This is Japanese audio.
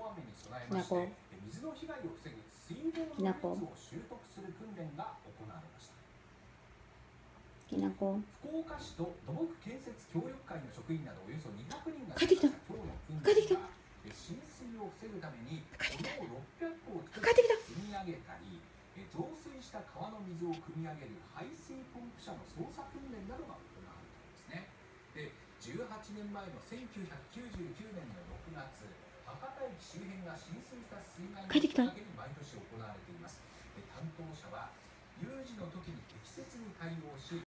雨に備えまして、水の被害を防ぐ水道の技術を習得する訓練が行われました。福岡市と土木建設協力会の職員などおよそ200人が参加した今日の訓練は、浸水を防ぐために土の600個を作って積み上げたり、増水した川の水を汲み上げる排水ポンプ車の操作訓練などが行われたんですね。で、18年前の1999年の6月、博多駅周辺が浸水した水害のきっかけに毎年行われています。担当者は有事の時に適切に対応し、